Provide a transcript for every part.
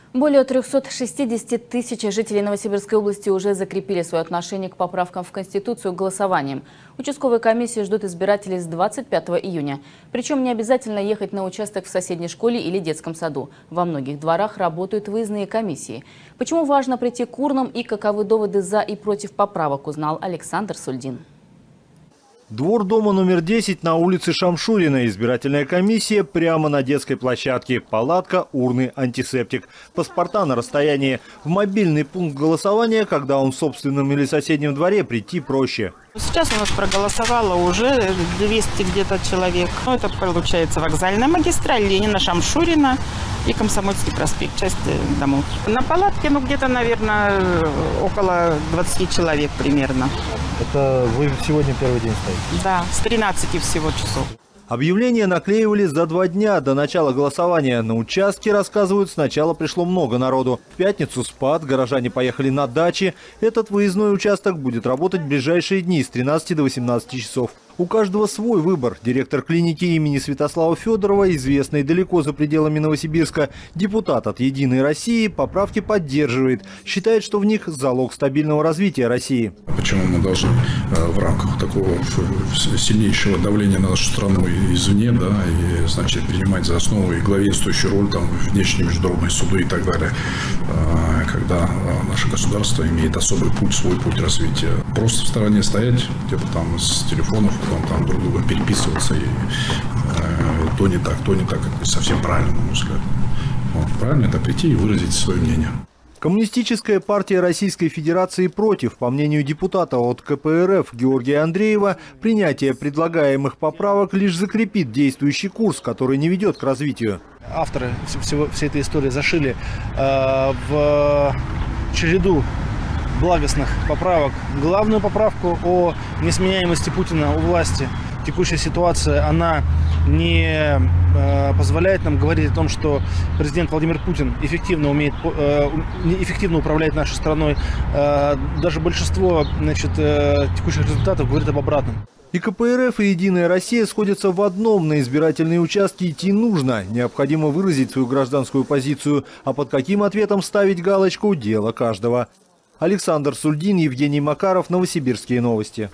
Более 360 тысяч жителей Новосибирской области уже закрепили свое отношение к поправкам в Конституцию голосованием. Участковые комиссии ждут избирателей с 25 июня. Причем не обязательно ехать на участок в соседней школе или детском саду. Во многих дворах работают выездные комиссии. Почему важно прийти к урнам и каковы доводы за и против поправок, узнал Александр Сульдин. Двор дома номер 10 на улице Шамшурина. Избирательная комиссия прямо на детской площадке. Палатка, урны, антисептик. Паспорта на расстоянии. В мобильный пункт голосования, когда он в собственном или соседнем дворе, прийти проще. Сейчас у нас проголосовало уже 200 где-то человек. Это получается вокзальная магистраль, Ленина, Шамшурина и Комсомольский проспект, часть домов. На палатке, где-то, наверное, около 20 человек примерно. Это вы сегодня первый день стоите? Да, с 13 всего часов. Объявления наклеивали за 2 дня до начала голосования. На участке, рассказывают, сначала пришло много народу. В пятницу спад, горожане поехали на дачи. Этот выездной участок будет работать в ближайшие дни с 13 до 18 часов. У каждого свой выбор. Директор клиники имени Святослава Федорова, известный далеко за пределами Новосибирска, депутат от «Единой России», поправки поддерживает. Считает, что в них залог стабильного развития России. Почему мы должны в рамках такого сильнейшего давления на нашу страну извне, и, значит, принимать за основу и главенствующую роль там, в внешней международной суды и так далее, когда наше государство имеет особый путь, свой путь развития. Просто в стороне стоять, где-то там с телефонов, там друг друга переписываться, и то не так, это совсем правильно, на мой взгляд. Правильно это прийти и выразить свое мнение. Коммунистическая партия Российской Федерации против. По мнению депутата от КПРФ Георгия Андреева, принятие предлагаемых поправок лишь закрепит действующий курс, который не ведет к развитию. Авторы всей этой истории зашили в череду благостных поправок главную поправку о несменяемости Путина у власти. Текущая ситуация, она не позволяет нам говорить о том, что президент Владимир Путин эффективно управляет нашей страной. Даже большинство текущих результатов говорит об обратном. И КПРФ, и «Единая Россия» сходятся в одном: на избирательные участки идти нужно. Необходимо выразить свою гражданскую позицию. А под каким ответом ставить галочку – дело каждого. Александр Сульдин, Евгений Макаров, Новосибирские новости.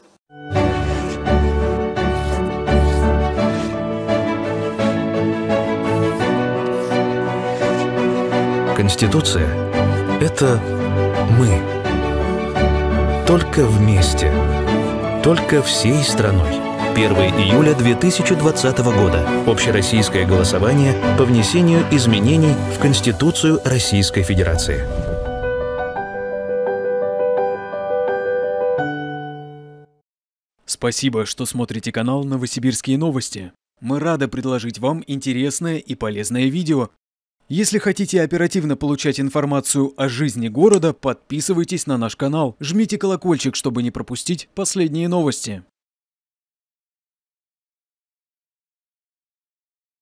Конституция – это мы. Только вместе. Только всей страной. 1 июля 2020 года. Общероссийское голосование по внесению изменений в Конституцию Российской Федерации. Спасибо, что смотрите канал «Новосибирские новости». Мы рады предложить вам интересное и полезное видео. Если хотите оперативно получать информацию о жизни города, подписывайтесь на наш канал, жмите колокольчик, чтобы не пропустить последние новости.